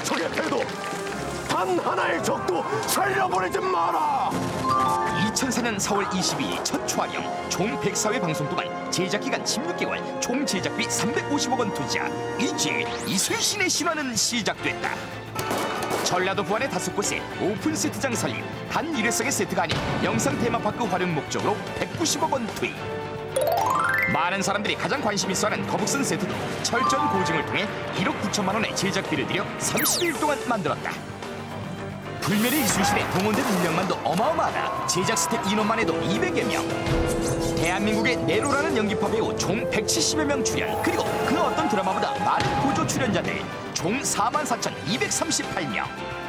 적의 패도 단 하나의 적도 살려보내지 마라. 2004년 4월 22일 첫 촬영, 총 104회 방송 동안 제작기간 16개월, 총 제작비 350억 원 투자. 이제 이순신의 신화는 시작됐다. 전라도 부안의 5곳에 오픈 세트장 설립, 단 일회성의 세트가 아닌 영상 테마파크 활용 목적으로 190억 원 투입. 많은 사람들이 가장 관심 있어하는 거북선 세트도 철저한 고증을 통해 1억 9천만 원의 제작비를 들여 30일 동안 만들었다. 불멸의 이순신에 동원된 인력만도 어마어마하다. 제작 스텝 인원만 해도 200여 명. 대한민국의 네로라는 연기파 배우 총 170여 명 출연, 그리고 그 어떤 드라마보다 많은 보조 출연자들 총 44,238명.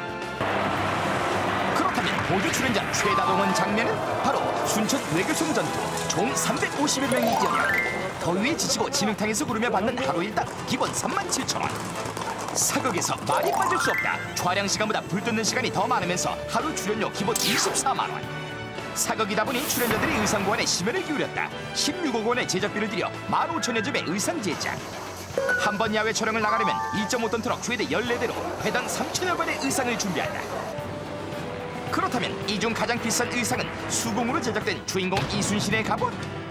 그렇다면 보조 출연자 최다 동원 장면은 바로 순천 외교성 전투, 총 350여 명이 연연. 더위에 지치고 진흙탕에서 구르며 받는 하루 일당 기본 37,000원. 사극에서 많이 빠질 수 없다. 촬영 시간보다 불 뜯는 시간이 더 많으면서 하루 출연료 기본 24만 원. 사극이다 보니 출연자들이 의상 보완에 심혈을 기울였다. 16억 원의 제작비를 들여 15,000여 점의 의상 제작. 한 번 야외 촬영을 나가려면 2.5톤 트럭 최대 14대로 회당 3천여 건의 의상을 준비한다. 그렇다면 이 중 가장 비싼 의상은 수공으로 제작된 주인공 이순신의 갑옷?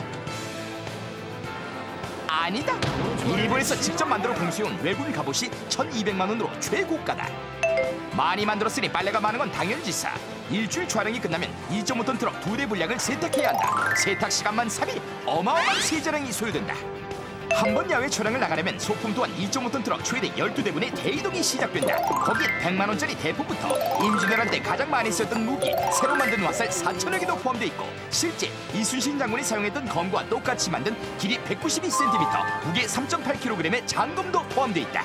아니다. 일본에서 직접 만들어 공수해온 외군 갑옷이 1,200만 원으로 최고가다. 많이 만들었으니 빨래가 많은 건 당연지사. 일주일 촬영이 끝나면 2.5톤 트럭 2대 분량을 세탁해야 한다. 세탁 시간만 3일, 어마어마한 세차량이 소요된다. 한 번 야외 촬영을 나가려면 소품 또한 2.5톤 트럭 최대 12대분의 대이동이 시작된다. 거기에 100만 원짜리 대포부터 임진왜란 때 가장 많이 쓰였던 무기, 새로 만든 화살 4,000여 개도 포함되어 있고, 실제 이순신 장군이 사용했던 검과 똑같이 만든 길이 192cm, 무게 3.8kg의 장검도 포함되어 있다.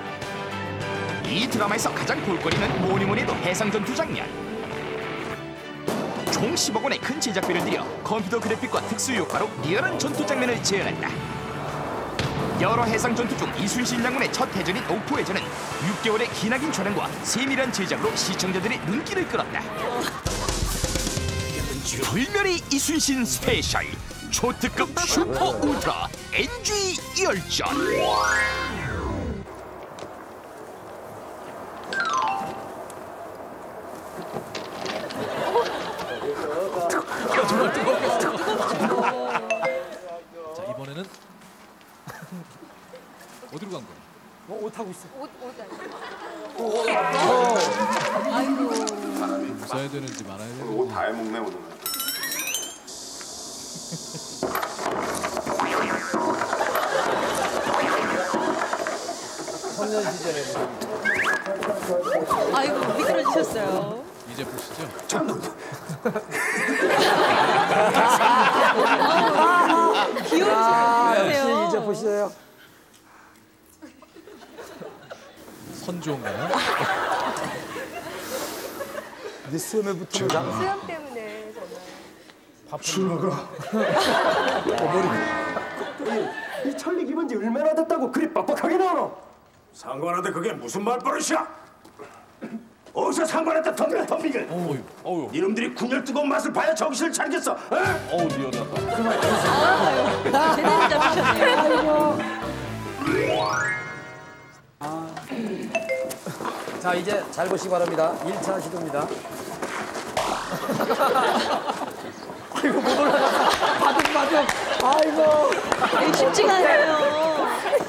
이 드라마에서 가장 볼거리는 뭐니뭐니 해도 해상전투 장면. 총 10억 원의 큰 제작비를 들여 컴퓨터 그래픽과 특수효과로 리얼한 전투 장면을 재현한다. 여러 해상 전투 중 이순신 장군의 첫 해전인 옥포해전은 6개월의 기나긴 촬영과 세밀한 제작으로 시청자들의 눈길을 끌었다. 불멸의 이순신 스페셜 초특급 슈퍼 울트라 NG 열전. 정말 뜨겁겠어. 자, 이번에는 어디로 간 거야? 옷 하고 있어. 옷 아이고. 웃어야 되는지 말아야 되는지. 옷 다 해먹네 오늘. 청년 시절에. 아이고 미끄러지셨어요. 이제 보시죠. 귀여우세요. 이제 보시죠. 선조인가요? 네 수염에 붙은 거. 수염 때문에 정말. 준호가 이 천리 기본 지 얼마나 됐다고 그리 빡빡하게 나오노? 상관한테 그게 무슨 말버릇이야? 어디서 상관한테 덤비길? 이놈들이 군열 뜨거운 맛을 봐야 정신을 차리겠어. 제대로 잡으셨네요. 자, 이제 잘 보시기 바랍니다. 1차 시도입니다. 아이고, 못 올라갔어. 바득바득. 아이고. 쉽지가 않아요.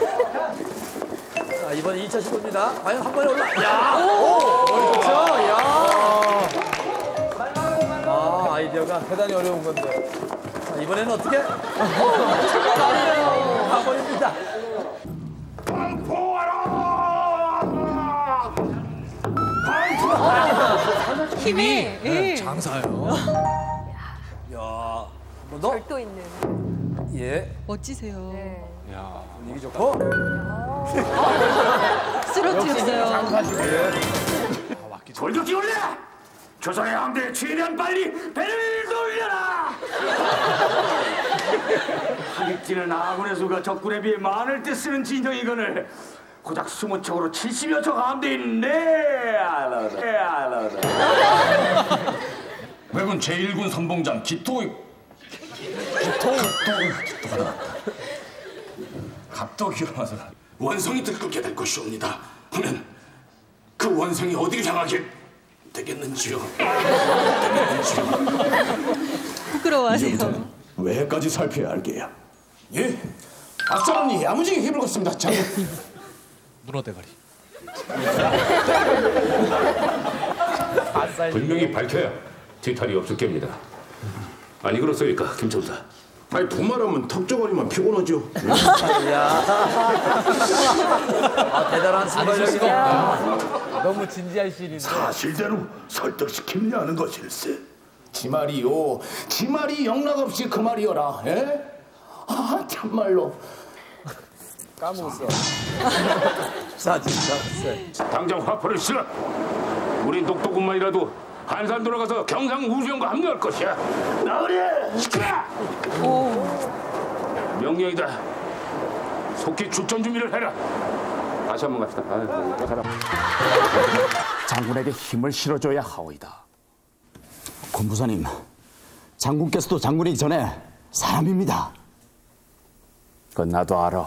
자, 이번 2차 시도입니다. 과연 한 번에 올라. 야! 오! 좋죠? 야! 아, 아이디어가 대단히 어려운 건데. 자, 이번에는 어떻게? 가버립니다. 힘이 장사요. 야, 한 번 더. 절도 있는. 예. 멋지세요. 네. 분위기 좋고. 쓰러뜨렸어요. 돌격기 올려! 조선의 함대 최대한 빨리 배를 돌려라! 하객진은 아군의 수가 적군에 비해 많을 때 쓰는 진정이거늘 고작 20척으로 70여 척 함대인 외군 제1군 선봉장 기토가 갑독이 일어나서 원성이 들끓게 될 것이옵니다 하면 그 원상이 어디를 향하게 되겠는지요? 부끄러워하세요. 왜까지 살펴야 할게요? 예? 앞사람이 야무지게 힘을 걷습니다. 장군. 문어 대가리. 분명히 밝혀야 뒤탈이 없을 겁니다. 아니 그렇습니까, 김청사? 아니 도말하면 턱저고리만 피곤하죠. 대단한 순발력이다. 너무 진지한 시인인데. 사실대로 설득시키려는 것일세. 지 말이요. 지 말이 영락없이 그 말이여라. 예? 아 참말로. 까먹었어. 사진. 당장 화포를 실어. 우린 독도군만이라도 한산 돌아가서 경상 우주연과 합류할 것이야. 나으리 시끄라. 명령이다. 속히 출전 준비를 해라. 다시 한번 갑시다. 아이고, 사람. 장군에게 힘을 실어줘야 하오이다. 권부사님, 장군께서도 장군이기 전에 사람입니다. 그건 나도 알아.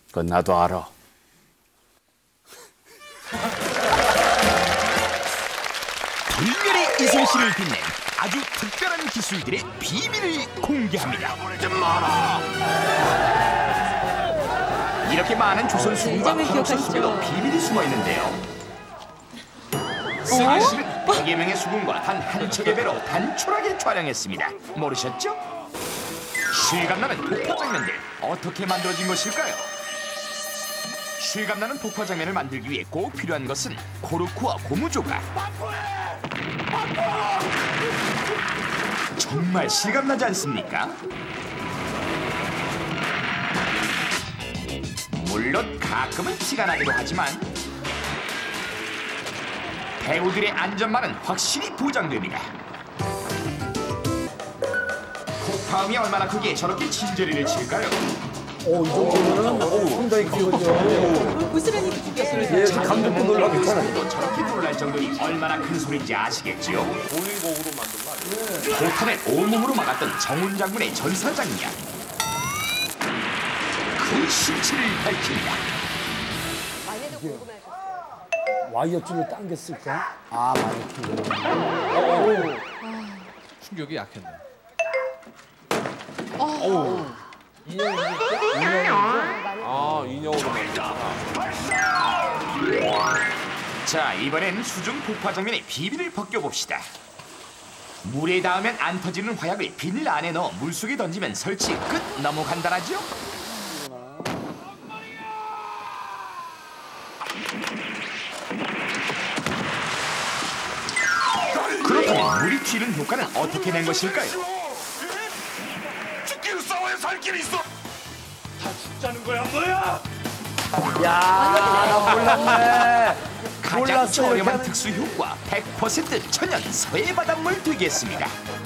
불멸의 이순신을 빛낸 아주 특별한 기술들의 비밀을 공개합니다. 이렇게 많은 조선 수군과 이점을 한국 기억하시죠? 수비도 비밀이 숨어 있는데요. 사실은 100여 명의 수군과 단 한 척의 배로 단촐하게 촬영했습니다. 모르셨죠? 실감나는 폭파 장면들 어떻게 만들어진 것일까요? 실감나는 폭파 장면을 만들기 위해 꼭 필요한 것은 코르크와 고무조각. 정말 실감나지 않습니까? 물론 가끔은 티가 나기도 하지만 배우들의 안전만은 확실히 보장됩니다. 폭파음이 얼마나 크기에 저렇게 진저리를 칠까요? 이 정도면은 상당히 크거든요. 부스러기 느꼈어요. 예, 감독도 놀라고 있잖아요. 또 저렇게 놀랄 정도니 얼마나 큰 소리인지 아시겠지요? 보행곡으로 만든 거 아니에요? 포탄을 온몸으로 막았던 정훈 장군의 전사 장면. 그 실체를 밝힙니다. 와이어줄을 당겼을까? 와이어줄. 충격이 약했네. 자, 이번엔 수중 폭파 장면의 비밀을 벗겨봅시다. 물에 닿으면 안 터지는 화약을 비닐 안에 넣어 물속에 던지면 설치 끝. 너무 간단하죠? 그렇다면 물이 튀는 효과는 어떻게 낸 것일까요? 죽기는 싸워야 살 길이 있어. 다 죽자는 거야 뭐야? 나 몰랐네. 가장 몰랐어요, 저렴한 이렇게 하는- 특수 효과 100% 천연 서해 바닷물 되겠습니다.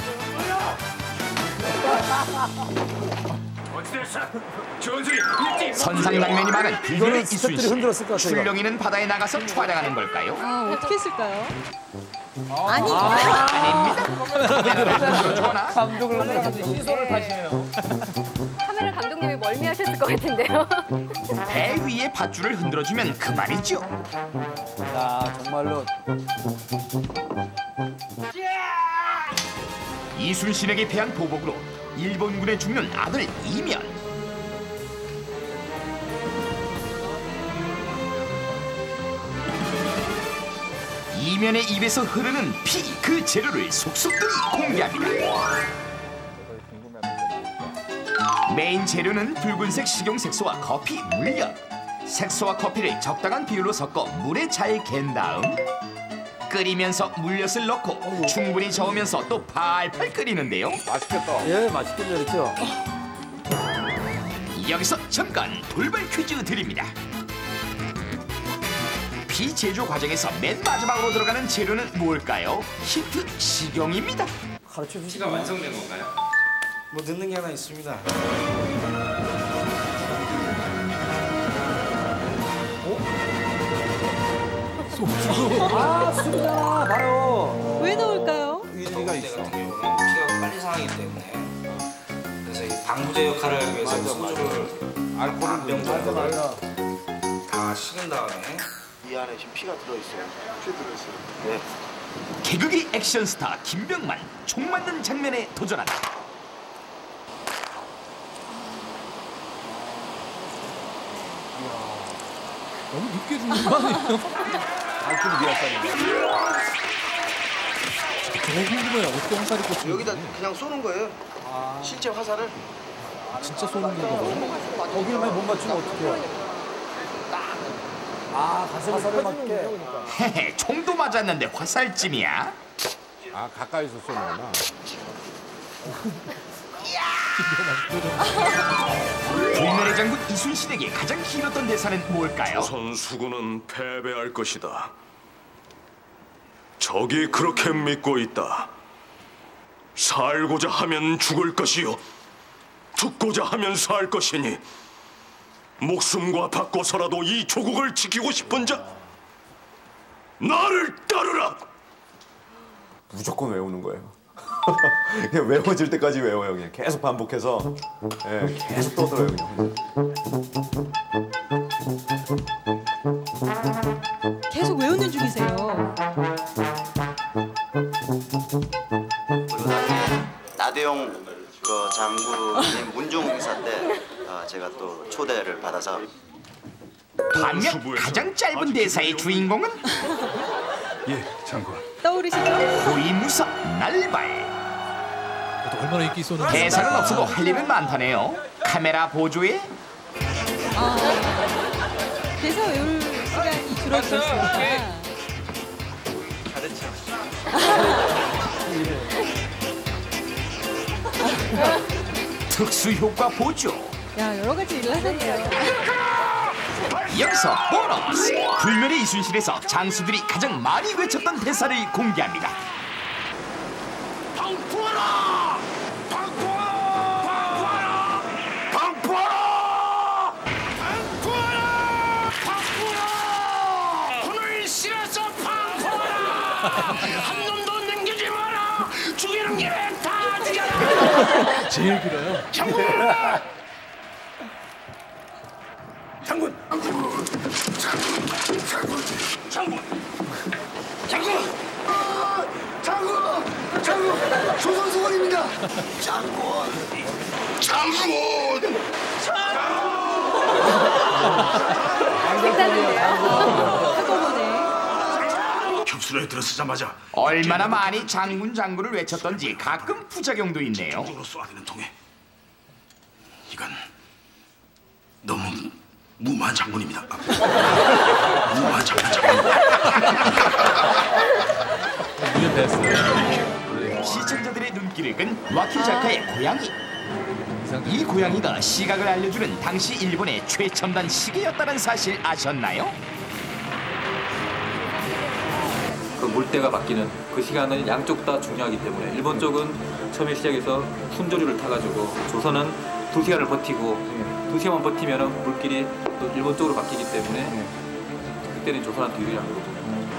어찌됐어? 전술이 일찍 선상 장면이 많은 비밀의 이거는 스태프들이 이순신. 흔들었을 것 같아요. 출렁이는 바다에 나가서 촬영하는 걸까요? 어떻게 했을까요? 아닙니다. 카메라를 돌려주거나 감독을 흔들어가지고 시선을 타시네요. 카메라 감독님이 멀미하셨을 것 같은데요. 배 위에 밧줄을 흔들어주면 그만이죠. 정말로. 이순신에게 패한 보복으로 일본군에 죽는 아들 이면. 이면의 입에서 흐르는 피, 그 재료를 속속들이 공개합니다. 메인 재료는 붉은색 식용색소와 커피, 물엿. 색소와 커피를 적당한 비율로 섞어 물에 잘 갠 다음 끓이면서 물엿을 넣고 충분히 저으면서 또 팔팔 끓이는데요. 예, 맛있겠네, 그렇죠? 여기서 잠깐 돌발 퀴즈 드립니다. 피 제조 과정에서 맨 마지막으로 들어가는 재료는 뭘까요? 힌트 식용입니다. 가르쳐 주시 피가 완성된 건가요? 뭐 넣는 게 하나 있습니다. 수다, 바로. 왜 넣을까요? 일리가 있어. 같은 경우는 피가 빨리 상하기 때문에 그래서 이 방부제 역할을 하기 위해서 소주를 알코올을 다 식은 다음에 이 안에 지금 피가 들어있어요. 피 들어있어요. 네. 개그계 액션 스타 김병만 총 맞는 장면에 도전한다. 너무 늦게 죽는 거 아니에요? 좀 미약하네. 너무 궁금해요. 어떻게 화살이 꽂히는지. 여기다 그냥 쏘는 거예요. 실제 화살을. 진짜 쏘는 거가. 거기만 못 맞추면 어떡해요? 가슴을 맞게. 헤헤, 총도 맞았는데 화살찜이야? 아, 가까이서 쏘는구나. 불멸의 장군 이순신에게 가장 길었던 대사는 뭘까요? 조선 수군은 패배할 것이다. 적이 그렇게 믿고 있다. 살고자 하면 죽을 것이요, 죽고자 하면 살 것이니 목숨과 바꿔서라도 이 조국을 지키고 싶은 자, 나를 따르라. 무조건 외우는 거예요. 그냥 외워질 때까지 외워요. 그냥 계속 반복해서 계속 떠들어요. 그냥. 계속 외우는 중이세요. 그리고 나중에 나대용 그 장군님 문중 행사 때 제가 또 초대를 받아서. 반면 가장 짧은 대사의 주인공은 예, 장군. 떠오르시죠? 호위무사 날발. 얼마나 인기 쏘는 대사는 없어도 할 일은 많다네요. 카메라 보조에 대사 외울 시간이 줄어들었으니까. 특수효과 보조. 야, 여러 가지 일을 하셨네요. 여기서 보너스! 불멸의 이순신에서 장수들이 가장 많이 외쳤던 대사를 공개합니다. 방포하라! 방포하라! 방포하라! 방포하라! 방포하라! 오늘 실에서 방포하라! 한 놈도 남기지 마라! 죽이는 길에 다 죽여라! 제일 길어요. 장군! 장군! 장군! 장군! 조선수군입니다! 장군! 장군! 한꺼번에. 겹수로에 들어서자마자 얼마나 많이 장군을 외쳤던지 가끔 부작용도 있네요. 으로 쏘아대는 통에 이건 너무 무모한 장군입니다. 무모한 장군입니다. 시청자들의 눈길을 끈 와키 작가의 고양이. 이 고양이가 시각을 알려주는 당시 일본의 최첨단 시계였다는 사실 아셨나요? 그 물때가 바뀌는 그 시간은 양쪽 다 중요하기 때문에 일본 쪽은 처음에 시작해서 훈조류를 타가지고 조선은 2시간을 버티고 2시간만 버티면 물길이 또 일본 쪽으로 바뀌기 때문에 그때는 조선한테 유리한 거죠.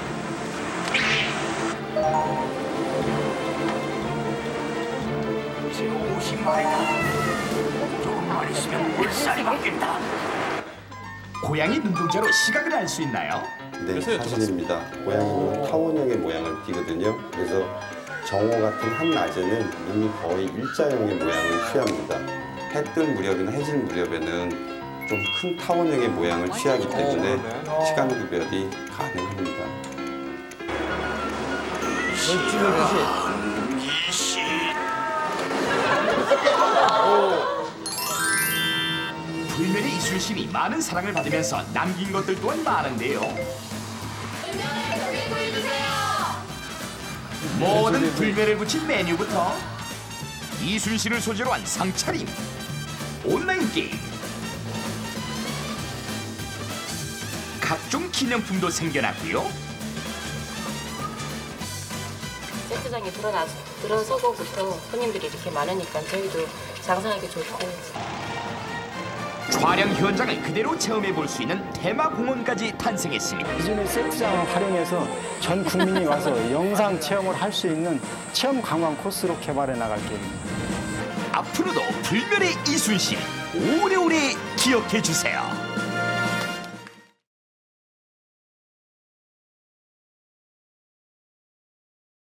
이제 50마리다. 조금만 있으면 물살이 바뀐다. 고양이 눈동자로 시각을 알 수 있나요? 네, 사실입니다. 고양이는 타원형의 모양을 띠거든요. 그래서 정오 같은 한낮에는 눈이 거의 일자형의 모양을 취합니다. 해 뜰 무렵이나 해질 무렵에는 좀 큰 타원형의 모양을 취하기 때문에 시간 구별이 가능합니다. 불멸의 이순신이 많은 사랑을 받으면서 남긴 것들 또한 많은데요. 모든 불멸을 붙인 메뉴부터 이순신을 소재로 한 상차림, 온라인 게임, 각종 기념품도 생겨났고요. 세트장에 들어서고부터 손님들이 이렇게 많으니까 저희도 장사하기 좋고. 촬영 현장을 그대로 체험해 볼 수 있는 테마공원까지 탄생했습니다. 기존의 세트장을 활용해서 전 국민이 와서 영상 체험을 할 수 있는 체험 관광 코스로 개발해 나갈 계획입니다. 앞으로도 불멸의 이순신 오래오래 기억해 주세요.